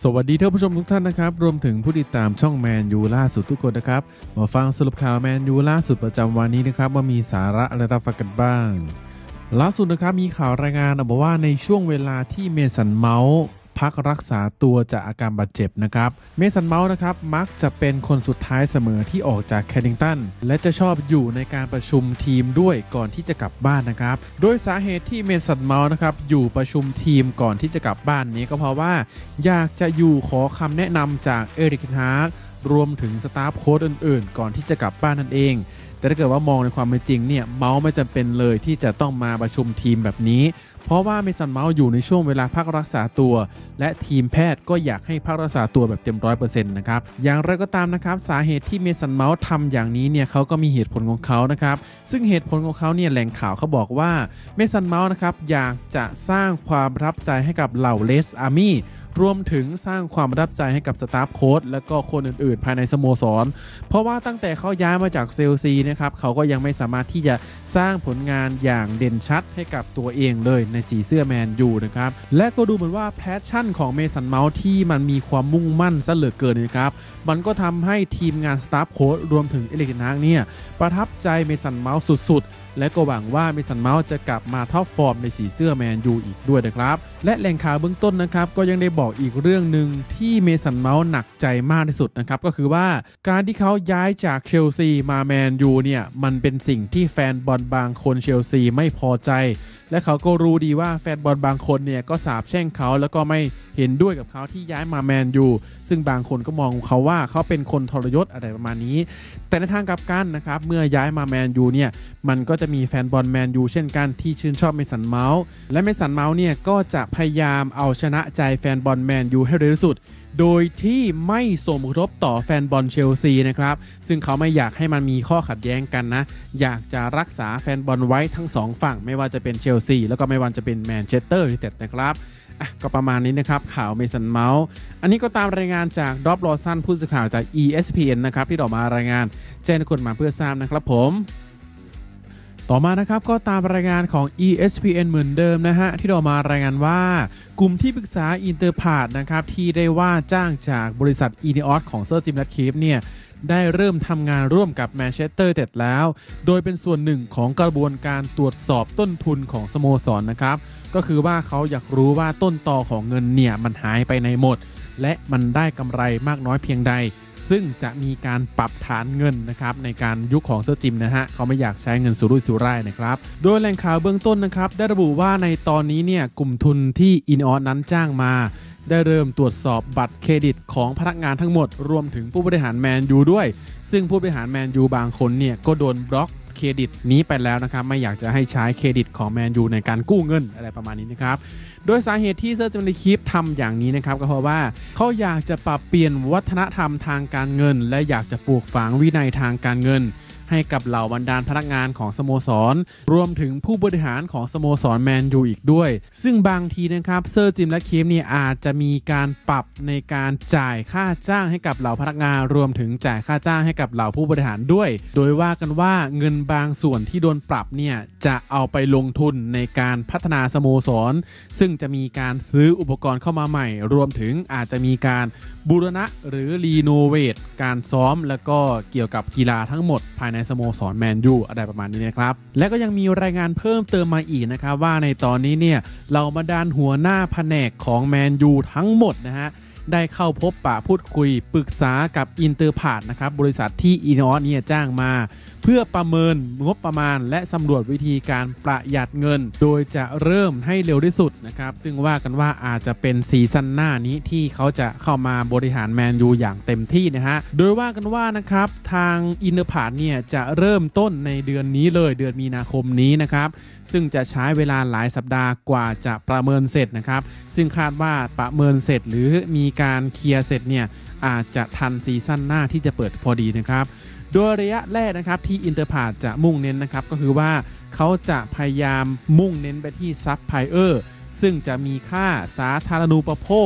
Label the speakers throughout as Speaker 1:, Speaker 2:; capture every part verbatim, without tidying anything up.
Speaker 1: สวัสดีท่านผู้ชมทุกท่านนะครับรวมถึงผู้ติดตามช่องแมนยูล่าสุดทุกคนนะครับมาฟังสรุปข่าวแมนยูล่าสุดประจำวันนี้นะครับว่ามีสาระอะไรต่างกันบ้างล่าสุดนะครับมีข่าวรายงานบอกว่าในช่วงเวลาที่เมสันเมาส์พักรักษาตัวจากอาการบาดเจ็บนะครับเมสันเมาส์นะครับมักจะเป็นคนสุดท้ายเสมอที่ออกจากแคดดิงตันและจะชอบอยู่ในการประชุมทีมด้วยก่อนที่จะกลับบ้านนะครับโดยสาเหตุที่เมสันเมาส์นะครับอยู่ประชุมทีมก่อนที่จะกลับบ้านนี้ก็เพราะว่าอยากจะอยู่ขอคำแนะนำจากเอริก เทน ฮากรวมถึงสตาฟโค้ชอื่นๆก่อนที่จะกลับบ้านนั่นเองแต่ถ้าเกิดว่ามองในความเป็นจริงเนี่ยเมาส์ไม่จำเป็นเลยที่จะต้องมาประชุมทีมแบบนี้เพราะว่าเมสันเมาส์อยู่ในช่วงเวลาพักรักษาตัวและทีมแพทย์ก็อยากให้พักรักษาตัวแบบเต็ม ร้อยเปอร์เซ็นต์ นะครับอย่างไรก็ตามนะครับสาเหตุที่เมสันเมาส์ทำอย่างนี้เนี่ยเขาก็มีเหตุผลของเขานะครับซึ่งเหตุผลของเขาเนี่ยแหล่งข่าวเขาบอกว่าเมสันเมาส์นะครับอยากจะสร้างความประทับใจให้กับเหล่าเลสอาร์มี่รวมถึงสร้างความประทับใจให้กับสตาฟโค้ชและก็คนอื่นๆภายในสโมสรเพราะว่าตั้งแต่เขาย้ายมาจากเชลซีนะครับเขาก็ยังไม่สามารถที่จะสร้างผลงานอย่างเด่นชัดให้กับตัวเองเลยในสีเสื้อแมนยูนะครับและก็ดูเหมือนว่าแพชชั่นของเมสันเมาส์ที่มันมีความมุ่งมั่นซะเหลือเกินนะครับมันก็ทำให้ทีมงานสตาฟโค้ชรวมถึงเอริก เทน ฮากเนี่ยประทับใจเมสันเมาส์สุดๆและก็หวังว่าเมสันเมาส์จะกลับมาท็อปฟอร์มในสีเสื้อแมนยูอีกด้วยนะครับและแหล่งข่าวเบื้องต้นนะครับก็ยังได้บอกอีกเรื่องหนึ่งที่เมสันเมาส์หนักใจมากที่สุดนะครับก็คือว่าการที่เขาย้ายจากเชลซีมาแมนยูเนี่ยมันเป็นสิ่งที่แฟนบอลบางคนเชลซีไม่พอใจและเขาก็รู้ดีว่าแฟนบอลบางคนเนี่ยก็สาปแช่งเขาแล้วก็ไม่เห็นด้วยกับเขาที่ย้ายมาแมนยูซึ่งบางคนก็มองเขาว่าเขาเป็นคนทรยศอะไรประมาณนี้แต่ในทางกลับกันนะครับเมื่อย้ายมาแมนยูเนี่ยมันก็จะมีแฟนบอลแมนยูเช่นกันที่ชื่นชอบเมสันเมาส์และเมสันเมาส์เนี่ยก็จะพยายามเอาชนะใจแฟนบอลแมนยูให้เร็วที่สุดโดยที่ไม่ส่งผลกระทบต่อแฟนบอลเชลซีนะครับซึ่งเขาไม่อยากให้มันมีข้อขัดแย้งกันนะอยากจะรักษาแฟนบอลไว้ทั้งสองฝั่งไม่ว่าจะเป็นเชลซีแล้วก็ไม่ว่าจะเป็นแมนเชสเตอร์ยูไนเต็ดนะครับก็ประมาณนี้นะครับข่าวเมสันเมาส์อันนี้ก็ตามรายงานจากดอปลอสันผู้สื่อข่าวจาก อี เอส พี เอ็น นะครับที่ออกมารายงานแจ้งทุกคนมาเพื่อทราบนะครับผมต่อมานะครับก็ตามรายงานของ อี เอส พี เอ็น เหมือนเดิมนะฮะที่ออกมารายงานว่ากลุ่มที่ปรึกษาอินเตอร์พาร์ตนะครับที่ได้ว่าจ้างจากบริษัท อี เน อี โอ เอส ของเซอร์จิม แรทคลิฟเนี่ยได้เริ่มทำงานร่วมกับแมนเชสเตอร์ยูไนเต็ดแล้วโดยเป็นส่วนหนึ่งของกระบวนการตรวจสอบต้นทุนของสโมสร นะครับก็คือว่าเขาอยากรู้ว่าต้นตอของเงินเนี่ยมันหายไปในหมดและมันได้กำไรมากน้อยเพียงใดซึ่งจะมีการปรับฐานเงินนะครับในการยุคของเซอร์จิมนะฮะเขาไม่อยากใช้เงินสุรุ่ยสุร่ายนะครับโดยแหล่งข่าวเบื้องต้นนะครับได้ระบุว่าในตอนนี้เนี่ยกลุ่มทุนที่ อี เน อี โอ เอส นั้นจ้างมาได้เริ่มตรวจสอบบัตรเครดิตของพนักงานทั้งหมดรวมถึงผู้บริหารแมนยูด้วยซึ่งผู้บริหารแมนยูบางคนเนี่ยก็โดนบล็อกเครดิตนี้ไปแล้วนะครับไม่อยากจะให้ใช้เครดิตของแมนยูในการกู้เงินอะไรประมาณนี้นะครับโดยสาเหตุที่เซอร์จิม แรทคลิฟทำอย่างนี้นะครับก็เพราะว่าเขาอยากจะปรับเปลี่ยนวัฒนธรรมทางการเงินและอยากจะปลูกฝังวินัยทางการเงินให้กับเหล่าบรรดาพนักงานของสโมสรรวมถึงผู้บริหารของสโมสรแมนยูอีกด้วยซึ่งบางทีนะครับเซอร์จิม แรทคลิฟเนี่ยอาจจะมีการปรับในการจ่ายค่าจ้างให้กับเหล่าพนักงานรวมถึงจ่ายค่าจ้างให้กับเหล่าผู้บริหารด้วยโดยว่ากันว่าเงินบางส่วนที่โดนปรับเนี่ยจะเอาไปลงทุนในการพัฒนาสโมสรซึ่งจะมีการซื้ออุปกรณ์เข้ามาใหม่รวมถึงอาจจะมีการบูรณะหรือรีโนเวทการซ้อมแล้วก็เกี่ยวกับกีฬาทั้งหมดภายในสโมสรแมนยูอะไรประมาณนี้นะครับและก็ยังมีรายงานเพิ่มเติมมาอีกนะครับว่าในตอนนี้เนี่ยเราบรรดาหัวหน้าแผนกของแมนยูทั้งหมดนะฮะได้เข้าพบปะพูดคุยปรึกษากับอินเตอร์พาร์ตนะครับบริษัทที่ อี เน อี โอ เอส เนี่ยจ้างมาเพื่อประเมินงบประมาณและสำรวจวิธีการประหยัดเงินโดยจะเริ่มให้เร็วที่สุดนะครับซึ่งว่ากันว่าอาจจะเป็นซีซั่นหน้านี้ที่เขาจะเข้ามาบริหารแมนยูอย่างเต็มที่นะฮะโดยว่ากันว่านะครับทางอินเตอร์พาร์ตเนี่ยจะเริ่มต้นในเดือนนี้เลยเดือนมีนาคมนี้นะครับซึ่งจะใช้เวลาหลายสัปดาห์กว่าจะประเมินเสร็จนะครับซึ่งคาดว่าประเมินเสร็จหรือมีการเคลียร์เสร็จเนี่ยอาจจะทันซีซั่นหน้าที่จะเปิดพอดีนะครับโดยระยะแรกนะครับที่อินเตอร์พาร์ตจะมุ่งเน้นนะครับก็คือว่าเขาจะพยายามมุ่งเน้นไปที่ซัพพลายเออร์ซึ่งจะมีค่าสาธารณูปโภค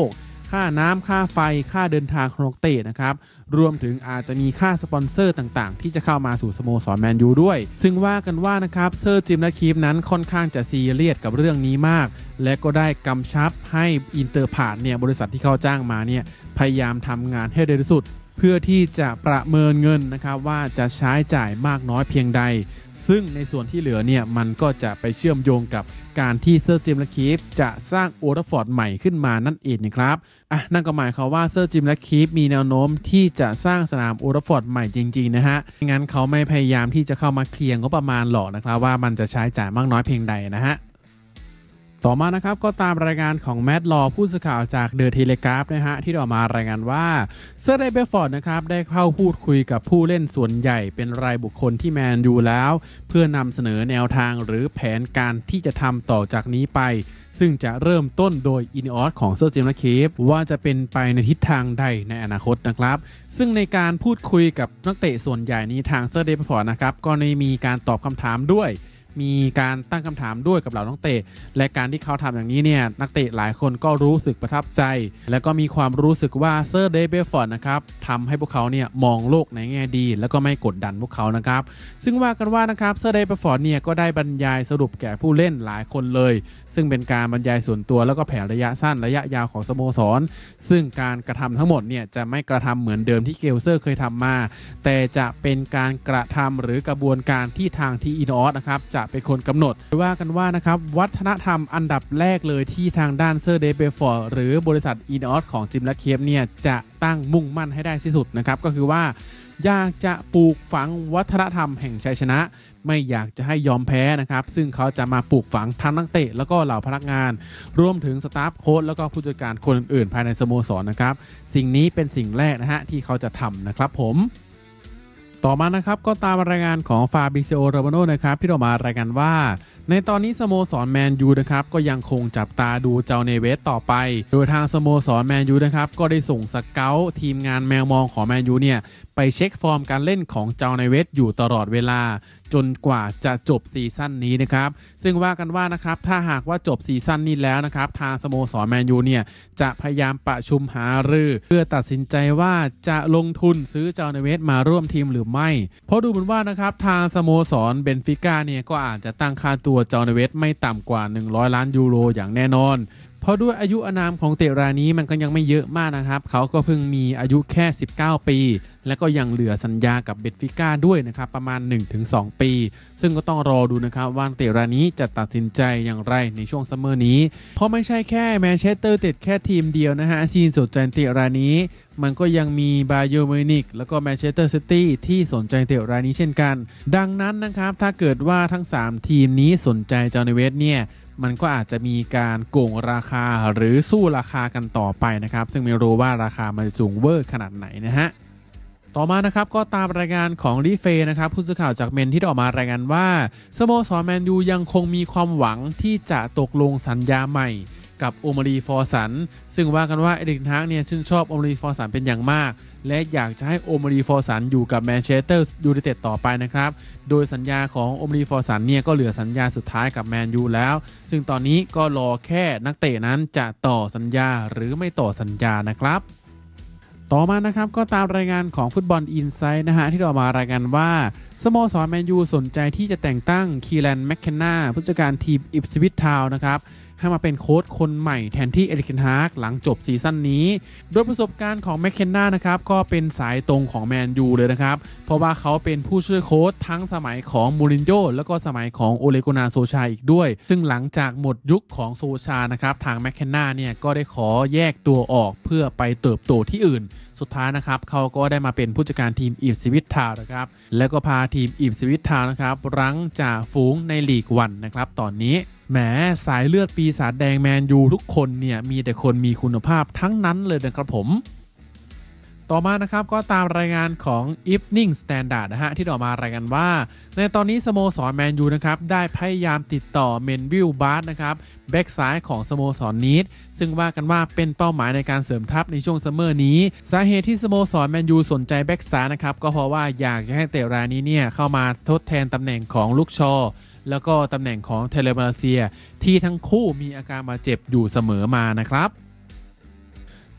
Speaker 1: ค่าน้ำค่าไฟค่าเดินทางของนักเตะนะครับรวมถึงอาจจะมีค่าสปอนเซอร์ต่างๆที่จะเข้ามาสู่สโมสรแมนยูด้วยซึ่งว่ากันว่านะครับเซอร์จิมและคีฟนั้นค่อนข้างจะซีเรียสกับเรื่องนี้มากและก็ได้กำชับให้อินเตอร์พาร์ทเนี่ยบริษัทที่เขาจ้างมาเนี่ยพยายามทำงานให้เร็วที่สุดเพื่อที่จะประเมินเงินนะครับว่าจะใช้จ่ายมากน้อยเพียงใดซึ่งในส่วนที่เหลือเนี่ยมันก็จะไปเชื่อมโยงกับการที่เซอร์จิมและคีฟจะสร้างโอทัฟฟอร์ดใหม่ขึ้นมานั่นเองนะครับอ่ะนั่นก็หมายความว่าเซอร์จิมและคีฟมีแนวโน้มที่จะสร้างสนามโอทัฟฟอร์ดใหม่จริงๆนะฮะงั้นเขาไม่พยายามที่จะเข้ามาเคลียร์งบประมาณหรอกนะครับว่ามันจะใช้จ่ายมากน้อยเพียงใดนะฮะต่อมานะครับก็ตามรายงานของแมตต์ลอผู้สื่อข่าวจากเดอะเทเลกราฟนะฮะที่ออกมารายงานว่าเซอร์เดย์เบฟอร์ดนะครับได้เข้าพูดคุยกับผู้เล่นส่วนใหญ่เป็นรายบุคคลที่แมนยูแล้วเพื่อนำเสนอแนวทางหรือแผนการที่จะทำต่อจากนี้ไปซึ่งจะเริ่มต้นโดยอินออสของเซอร์จิมและคีฟว่าจะเป็นไปในทิศทางใดในอนาคตนะครับซึ่งในการพูดคุยกับนักเตะส่วนใหญ่นี้ทางเซอร์เดย์เบฟอร์ดนะครับก็มีการตอบคำถามด้วยมีการตั้งคำถามด้วยกับเหล่านักเตะและการที่เขาทำอย่างนี้เนี่ยนักเตะหลายคนก็รู้สึกประทับใจและก็มีความรู้สึกว่าเซอร์เดย์เบฟอร์ดนะครับทำให้พวกเขาเนี่ยมองโลกในแง่ดีแล้วก็ไม่กดดันพวกเขานะครับซึ่งว่ากันว่านะครับเซอร์เดย์เบฟอร์ดเนี่ยก็ได้บรรยายสรุปแก่ผู้เล่นหลายคนเลยซึ่งเป็นการบรรยายส่วนตัวแล้วก็แผนระยะสั้นระยะยาวของสโมสรซึ่งการกระทำทั้งหมดเนี่ยจะไม่กระทำเหมือนเดิมที่เกลเซอร์เคยทำมาแต่จะเป็นการกระทำหรือกระบวนการที่ทางทีอินออสนะครับจะเป็นคนกำหนดว่ากันว่านะครับวัฒนธรรมอันดับแรกเลยที่ทางด้านเซอร์เดย์เบฟอร์ดหรือบริษัทอินออสของจิมและเคฟเนี่ยจะตั้งมุ่งมั่นให้ได้ที่สุดนะครับก็คือว่าอยากจะปลูกฝังวัฒนธรรมแห่งชัยชนะไม่อยากจะให้ยอมแพ้นะครับซึ่งเขาจะมาปลูกฝังทั้งนักเตะแล้วก็เหล่าพนักงานรวมถึงสตาฟโค้ชแล้วก็ผู้จัดการคนอื่นๆภายในสโมสรนะครับสิ่งนี้เป็นสิ่งแรกนะฮะที่เขาจะทำนะครับผมต่อมานะครับก็ตามรายงานของฟาบิซิโอ โรมาโนนะครับที่ออกมารายงานว่าในตอนนี้สโมสรแมนยูนะครับก็ยังคงจับตาดูเจ้าเนเวสต่อไปโดยทางสโมสรแมนยูนะครับก็ได้ส่งสเกลทีมงานแมวมองของแมนยูเนี่ยไปเช็คฟอร์มการเล่นของเจ้าเนเวสอยู่ตลอดเวลาจนกว่าจะจบซีซั่นนี้นะครับซึ่งว่ากันว่านะครับถ้าหากว่าจบซีซั่นนี้แล้วนะครับทางสโมสรแมนยูเนี่ยจะพยายามประชุมหารือเพื่อตัดสินใจว่าจะลงทุนซื้อเจ้าเนเวสมาร่วมทีมหรือไม่เพราะดูเหมือนว่านะครับทางสโมสรเบนฟิก้าเนี่ยก็อาจจะตั้งค่าตัวเจ้าเนเวสไม่ต่ำกว่าหนึ่งร้อยล้านยูโรอย่างแน่นอนเพราะด้วยอายุอานามของเตะรายนี้มันก็ยังไม่เยอะมากนะครับเขาก็เพิ่งมีอายุแค่สิบเก้าปีและก็ยังเหลือสัญญากับเบนฟิก้าด้วยนะครับประมาณ หนึ่งถึงสอง ปีซึ่งก็ต้องรอดูนะครับว่าเตะรายนี้จะตัดสินใจอย่างไรในช่วงซัมเมอร์นี้เพราะไม่ใช่แค่แมนเชสเตอร์ติดแค่ทีมเดียวนะฮะซีนสนใจเตะรายนี้มันก็ยังมีบาเยิร์นมิวนิกแล้วก็แมนเชสเตอร์ซิตี้ที่สนใจเตะรายนี้เช่นกันดังนั้นนะครับถ้าเกิดว่าทั้งสามทีมนี้สนใจเจ้าเนเวสเนี่ยมันก็อาจจะมีการโกงราคาหรือสู้ราคากันต่อไปนะครับซึ่งไม่รู้ว่าราคามันสูงเวอร์ขนาดไหนนะฮะต่อมานะครับก็ตามรายงานของลีเฟนะครับผู้สื่อข่าวจากเมนที่ออกมารายงานว่าสโมสรแมนยูยังคงมีความหวังที่จะตกลงสัญญาใหม่กับโอมารีฟอร์สันซึ่งว่ากันว่าเอริกทางเนี่ยชื่นชอบโอมารีฟอร์สันเป็นอย่างมากและอยากจะให้โอมารีฟอร์สันอยู่กับแมนเชสเตอร์ยูไนเต็ดต่อไปนะครับโดยสัญญาของโอมารีฟอร์สันเนี่ยก็เหลือสัญญาสุดท้ายกับแมนยูแล้วซึ่งตอนนี้ก็รอแค่นักเตะนั้นจะต่อสัญญาหรือไม่ต่อสัญญานะครับต่อมานะครับก็ตามรายงานของฟุตบอลอินไซด์นะฮะที่ออกมารายงานว่าสโมสรแมนยูสนใจที่จะแต่งตั้งคีแลนแมคเคนนาผู้จัดการทีมอิปสวิชทาวน์นะครับให้มาเป็นโค้ชคนใหม่แทนที่เอริกเทนฮากหลังจบซีซั่นนี้โดยประสบการณ์ของแมคเคนนานะครับก็เป็นสายตรงของแมนยูเลยนะครับเพราะว่าเขาเป็นผู้ช่วยโค้ชทั้งสมัยของมูรินโญ่แล้วก็สมัยของโอเลกุนาโซชาอีกด้วยซึ่งหลังจากหมดยุคของโซชานะครับทางแมคเคนนาเนี่ยก็ได้ขอแยกตัวออกเพื่อไปเติบโตที่อื่นสุดท้ายนะครับเขาก็ได้มาเป็นผู้จัดการทีมอิปสวิชทาวน์นะครับแล้วก็พาทีมอิปสวิชทาวน์นะครับรั้งจ่าฝูงในลีกวันนะครับตอนนี้แหมสายเลือดปีศาจแดงแมนยูทุกคนเนี่ยมีแต่คนมีคุณภาพทั้งนั้นเลยนะครับผมต่อมานะครับก็ตามรายงานของ Evening Standard นะฮะที่ออกมารายงานว่าในตอนนี้สโมสรแมนยูนะครับได้พยายามติดต่อเมนวิลบาร์นะครับแบ็กซ้ายของสโมสรนีดซึ่งว่ากันว่าเป็นเป้าหมายในการเสริมทัพในช่วงซัมเมอร์นี้สาเหตุที่สโมสรแมนยูสนใจแบ็กซ้ายนะครับก็เพราะว่าอยากจะให้เตะรายนี้เนี่ยเข้ามาทดแทนตำแหน่งของลูกชอแล้วก็ตำแหน่งของเทเลมาเซียที่ทั้งคู่มีอาการบาดเจ็บอยู่เสมอมานะครับ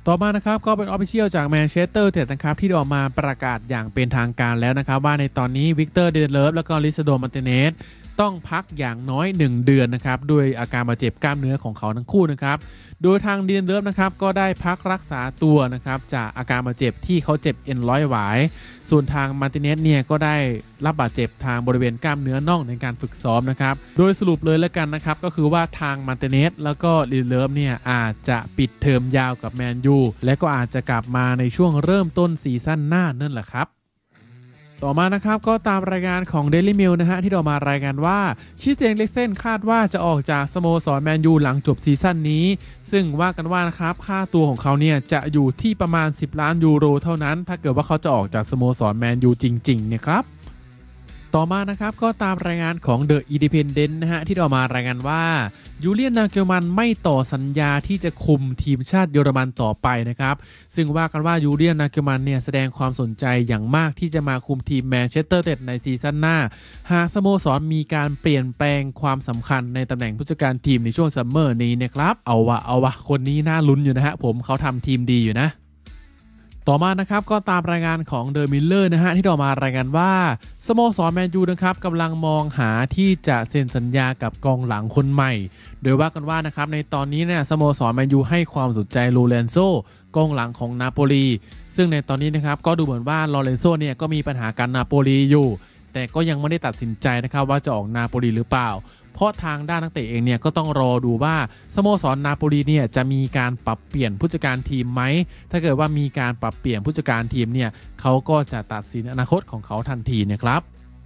Speaker 1: ต่อมานะครับก็เป็น Official จาก Manchester United นะครับที่ออกมาประกาศอย่างเป็นทางการแล้วนะครับว่าในตอนนี้วิกเตอร์เดเลฟแล้วก็ลิซาโดมาร์ติเนสต้องพักอย่างน้อยหนึ่งเดือนนะครับด้วยอาการบาดเจ็บกล้ามเนื้อของเขาทั้งคู่นะครับโดยทางเดียนเลิฟนะครับก็ได้พักรักษาตัวนะครับจากอาการบาดเจ็บที่เขาเจ็บเอ็นร้อยหวายส่วนทางมาร์ติเนสเนี่ยก็ได้รับบาดเจ็บทางบริเวณกล้ามเนื้อน่องในการฝึกซ้อมนะครับโดยสรุปเลยแล้วกันนะครับก็คือว่าทางมาร์ติเนสแล้วก็เดียนเลิฟเนี่ยอาจจะปิดเทอมยาวกับแมนยูและก็อาจจะกลับมาในช่วงเริ่มต้นซีซั่นหน้านั่นแหละครับต่อมานะครับก็ตามรายงานของ Daily Mail นะฮะที่ออกมารายงานว่าชิเตียงเล็กเซ่นคาดว่าจะออกจากสโมสรแมนยูหลังจบซีซั่นนี้ซึ่งว่ากันว่านะครับค่าตัวของเขาเนี่ยจะอยู่ที่ประมาณสิบล้านยูโรเท่านั้นถ้าเกิดว่าเขาจะออกจากสโมสรแมนยูจริงๆเนี่ยครับต่อมานะครับก็ตามรายงานของ The Independent นะฮะที่ออกมารายงานว่ายูเลียน นาเกลมันไม่ต่อสัญญาที่จะคุมทีมชาติเยอรมันต่อไปนะครับซึ่งว่ากันว่ายูเลียน นาเกลมันเนี่ยแสดงความสนใจอย่างมากที่จะมาคุมทีมแมนเชสเตอร์ยูไนเต็ดในซีซั่นหน้าหากสโมสรมีการเปลี่ยนแปลงความสำคัญในตำแหน่งผู้จัดการทีมในช่วงซัมเมอร์นี้นะครับเอาวะเอาวะคนนี้น่าลุ้นอยู่นะฮะผมเขาทำทีมดีอยู่นะต่อมานะครับก็ตามรายงานของเดอะมิลเลอร์นะฮะที่ออกมารายงานว่าสโมสรแมนยูนะครับกำลังมองหาที่จะเซ็นสัญญากับกองหลังคนใหม่โดยว่ากันว่านะครับในตอนนี้เนี่ยสโมสรแมนยูให้ความสนใจโลเรนโซกองหลังของนาโปลีซึ่งในตอนนี้นะครับก็ดูเหมือนว่าโลเรนโซเนี่ยก็มีปัญหาการนาโปลีอยู่แต่ก็ยังไม่ได้ตัดสินใจนะครับว่าจะออกนาโปลีหรือเปล่าเพราะทางด้านนักเตะเองเนี่ยก็ต้องรอดูว่าสโมสรนาโปลีเนี่ยจะมีการปรับเปลี่ยนผู้จัดการทีมไหมถ้าเกิดว่ามีการปรับเปลี่ยนผู้จัดการทีมเนี่ยเขาก็จะตัดสินอนาคตของเขาทันทีนะครับ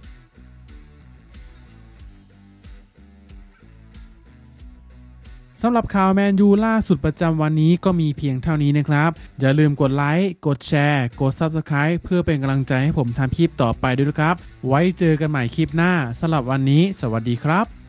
Speaker 1: สำหรับข่าวแมนยูล่าสุดประจำวันนี้ก็มีเพียงเท่านี้นะครับอย่าลืมกดไลค์กดแชร์กด ซับสไครบ์ เพื่อเป็นกำลังใจให้ผมทำคลิปต่อไปด้วยนะครับไว้เจอกันใหม่คลิปหน้าสำหรับวันนี้สวัสดีครับ